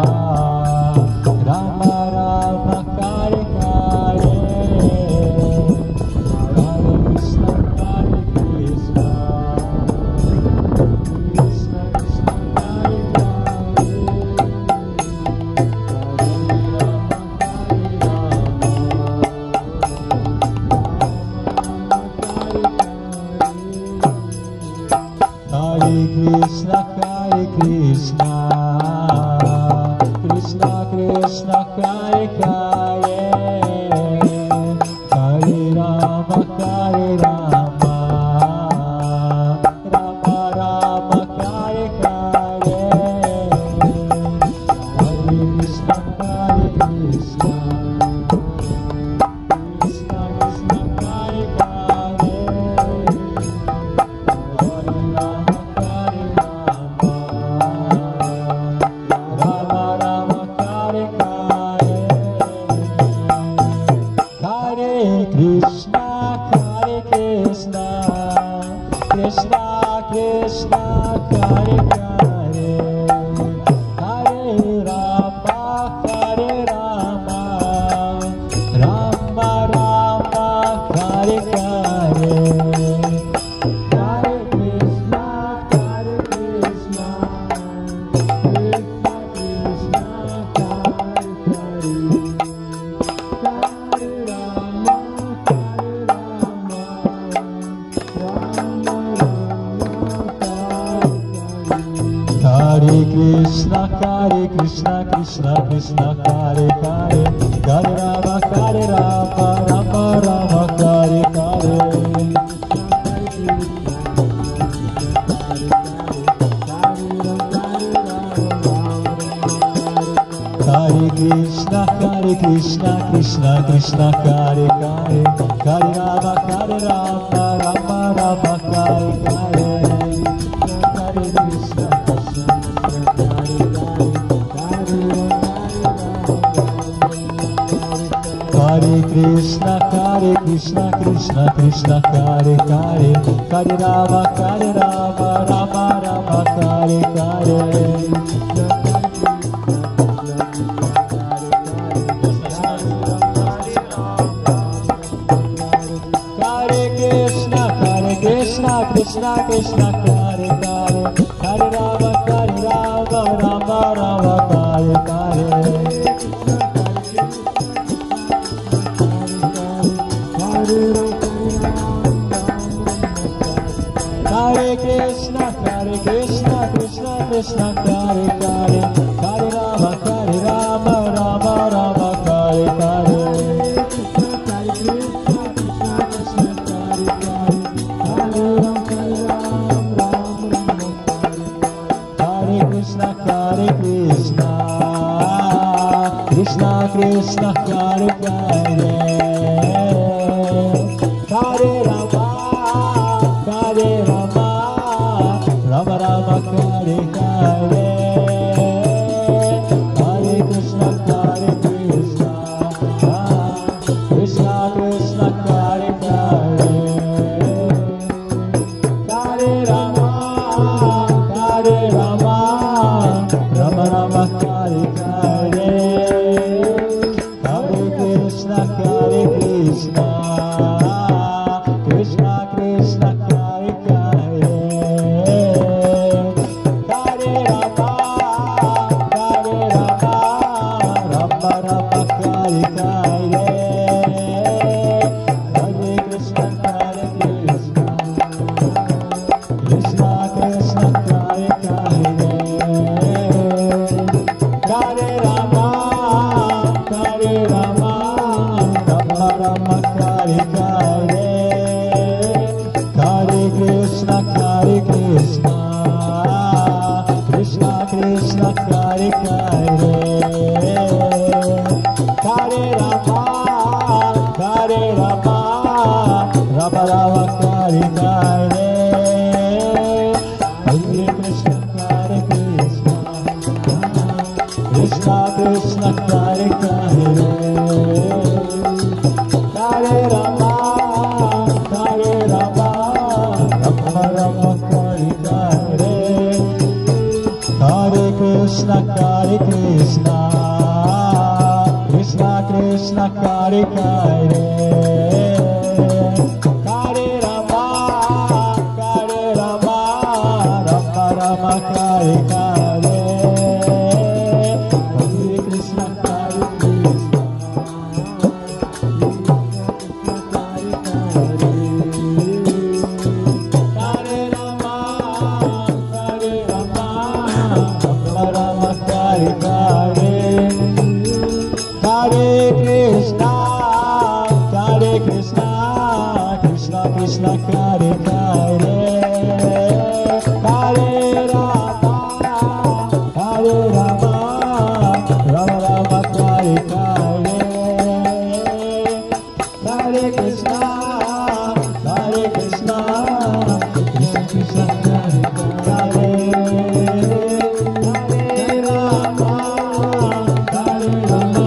Rama Rama, Hare Hare, Hare Krishna, Hare Krishna, Krishna Krishna, Hare Hare, Hare Krishna, Hare Krishna, Krishna Krishna, Hare Hare, Hare Rama, Hare Rama, Rama Rama, Hare Hare, Hare Krishna, Hare Krishna, Krishna Krishna, Hare Hare, Hare Rama, Hare Rama, Rama Rama, Hare Hare, Hare Krishna, Hare Krishna, Krishna Krishna, Hare Hare, Hare Rama, Hare Rama, Rama Rama, Hare Hare, Hare Krishna, Hare Krishna, Krishna Krishna, Hare Hare, Hare Rama, Hare Rama, Rama Rama, Hare Krishna, Hare Krishna, Krishna Krishna, Hare Hare, Hare Rama, Hare Rama, Rama Rama, Hare Hare, Hare Krishna, Hare Krishna, Krishna Krishna, Hare Hare, Hare Rama, Hare Rama, Rama Rama, Hare Hare, Hare Krishna, Krishna Krishna, Hare Hare, Hare Krishna, Hare Krishna, Krishna Krishna, Hare Hare, Hare Rama, Hare Rama, Rama Rama, Hare Hare, Hare Krishna, Hare Krishna, Krishna Krishna, Hare Hare, Hare Rama, Hare Rama, Rama Rama, Hare Hare, Hare Krishna, Hare Krishna, Krishna Krishna, Hare Hare, Hare Rama, Hare Rama, Rama Rama, Hare Hare, Hare Krishna, Hare Krishna, Krishna Krishna, Hare Hare, Hare Rama, Hare Rama, Rama Rama, Hare Hare, Hare Krishna, Hare Krishna, Krishna Krishna, Hare Hare, Hare Rama, Hare Rama, Rama Rama, Hare Hare, Hare Krishna, Hare Krishna, Krishna Krishna, Hare Hare, Hare Rama, Hare Rama, Rama Rama, Hare Hare, Hare Krishna, Hare Krishna, Krishna Krishna, Hare Hare, Hare Rama, Hare Rama, Rama Rama, Hare Hare, Hare Krishna, Hare Krishna, Krishna Krishna, Hare Hare, Hare Rama, Krishna Krishna Kare Kare Kare Rama Kare Rama Rama Rama Kare Kare Hare Krishna Kare Krishna Kare Rama Kare Rama Rama Rama Kare Kare Hare Krishna, Hare Krishna, Krishna Krishna Hare Hare, Hare Rama, Hare Rama, Rama Rama Hare Hare, Hare Krishna, Hare Krishna, Krishna Krishna Hare Hare, Hare Rama, Hare Rama.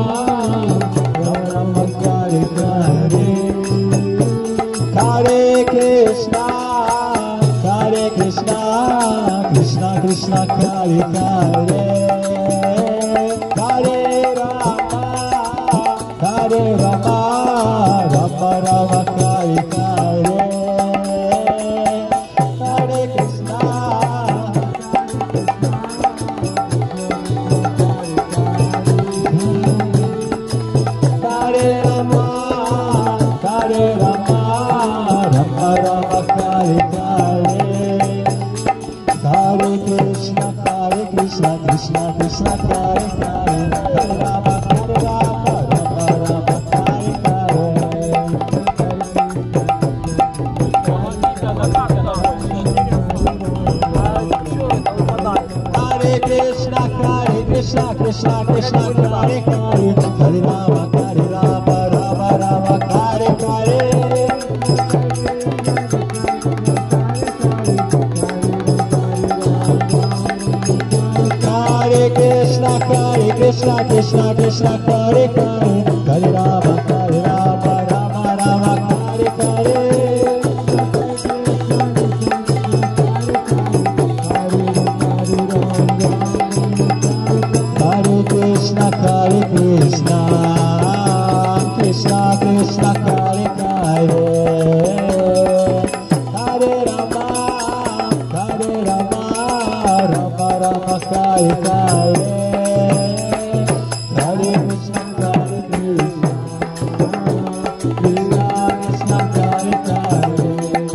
Hare Krishna, Hare Krishna, Krishna Krishna Hare Hare, Hare Rama, Hare Rama, Rama Rama Hare Hare, Hare Krishna. Hare Rama, Hare Rama, Rama Rama Hare Hare, Hare Krishna, Hare Krishna, Krishna Krishna Hare Hare, Hare Rama, Hare Rama, Rama Rama Hare Hare. Hare Krishna, Hare Krishna, Krishna Krishna Hare Hare, Hare Rama, Hare Rama, Rama Rama Hare Hare. Hare Krishna, Hare Krishna, Krishna Krishna Hare Hare, Hare Rama, Hare Rama, Rama Rama Hare Hare. Hare Krishna, Hare Krishna, Krishna Krishna Hare Hare, Hare Rama, Hare Rama, Rama Rama Hare Hare, Hare Krishna, Hare Krishna, Krishna Krishna Hare Hare,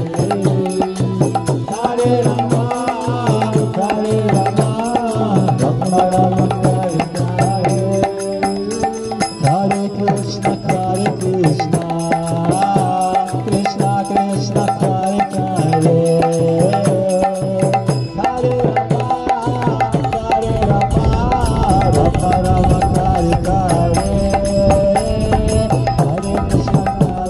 Hare Rama, Hare Rama, Rama Rama Hare Hare, Hare Krishna, Hare Krishna, Krishna Krishna Hare Hare, Hare Rama, Hare Rama, Rama Rama Hare Hare, Hare Krishna, Hare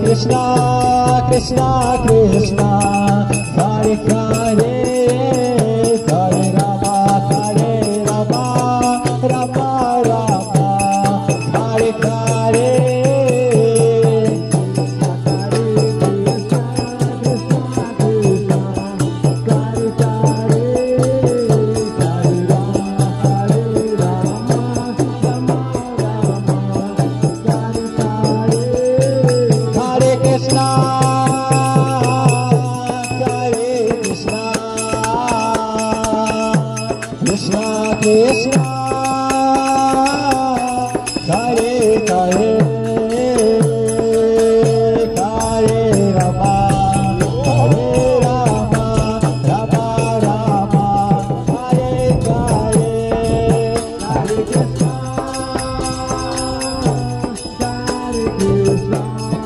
Krishna, Krishna, Krishna, Hare Hare, Hare Rama, Hare Rama, Rama Rama, Hare Hare. Krishna, Hare Hare, Hare Rama, Hare Rama, Rama Rama, Hare Hare, Hare Krishna, Hare Krishna,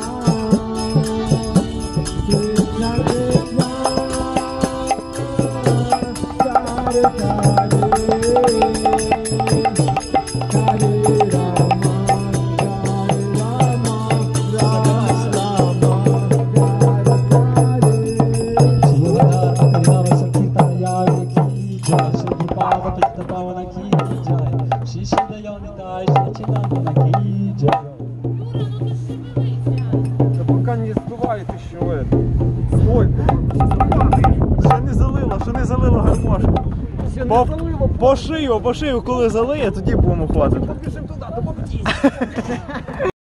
Krishna Krishna, Hare Hare. Да пока не сдувает еще это. Стойку. Ще не залило, ще не залило гармошку. Ще не По, залило. по шию, по шию, коли залиє, тоді будемо хватити. Побіжимо туди, до бабці.